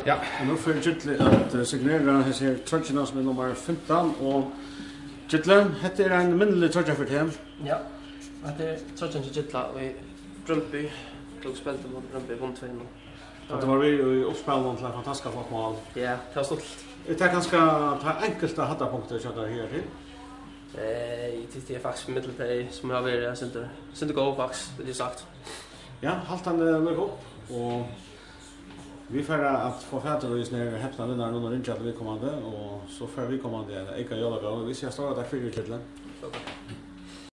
Ja, och nu får Gytle att signera här tröjorna som är nummer 15 och Gytle, det är en minnelig tröja för dem. Ja, det är tröjan till Gytle och Brøndby. Tog spelte mot Brøndby vann 2-0. Det var vi i uppspelen till en fantastisk flott mål. Ja, det var stolt. Det är ganska enkelt att hata punkter så där här till. Det är faktiskt mitteltid som har varit synd gå faktiskt, det är sagt. Ja, haltan mycket upp och vi får att få fatta oss när häpna vinnaren under inköp vi kommande och så får vi kommande Eka Jolaga och vi ser stora tack för det.